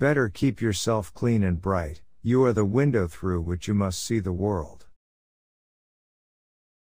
Better keep yourself clean and bright, you are the window through which you must see the world.